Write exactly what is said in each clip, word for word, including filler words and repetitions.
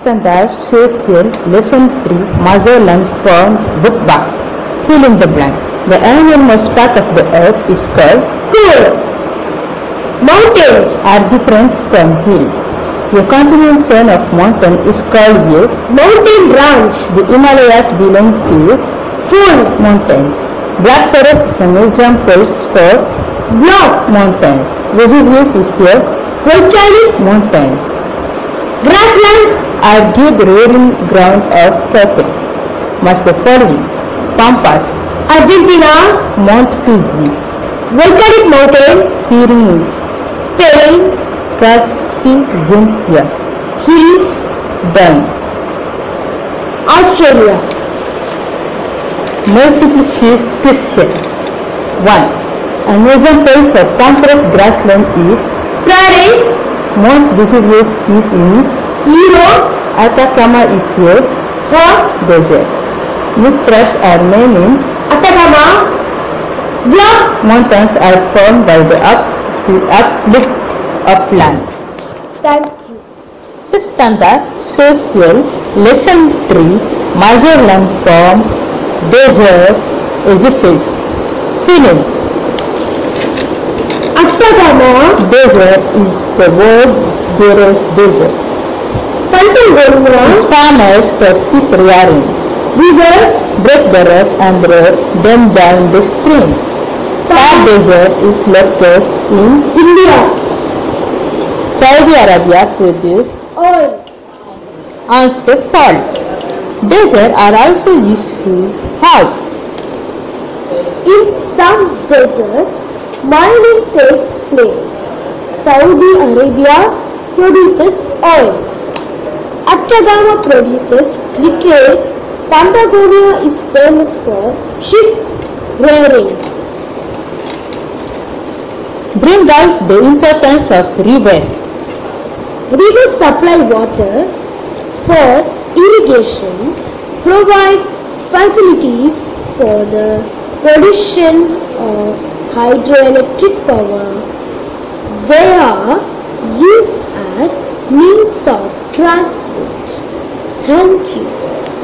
Standard Social Lesson three Major Lands from Book Back. Fill in the blank. The enormous part of the earth is called Cool. Mountains are different from hill. The continuation of mountain is called a mountain range. The Himalayas belong to Full mountains. Black Forest is an example for block mountain. Vesuvius is a volcanic mountain. Grasslands are dead rolling ground of cattle. Must the following: Pampas, Argentina, Mount Fuji, volcanic mountain Pyrenees, Spain, Casizentia, hills Dun. Australia. Multiplication. one. An example for temperate grassland is Prairies, Mount Vesuvius is in Europe, Atacama is a hot desert. Mistras are made in Atacama, block mountains are formed by the up, uplift of land. Thank you. The Standard Social Lesson three Major Land from Desert Exercise. Fill in. Atacama, Desert is the word Duros desert. Patagonia, It's famous for sheep rearing. rivers, Break the rock and roll them down the stream. Thar Desert is located in India, Saudi Arabia produce oil, on the fault. Deserts are also useful. How? in some deserts, mining takes place. Saudi Arabia produces oil. Atacama produces liquids. Patagonia is famous for sheep rearing. Bring out the importance of rivers. Rivers supply water for irrigation, provide facilities for the production of hydroelectric power. They are used as means of transport. Thank you.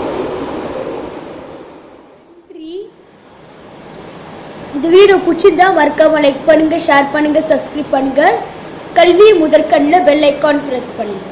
இந்த video பிடிச்சிருந்தா மறக்காம like பண்ணுங்க, share பண்ணுங்க, subscribe பண்ணுங்க. கல்வி முதற்கண்ணில் bell icon press பண்ணுங்க.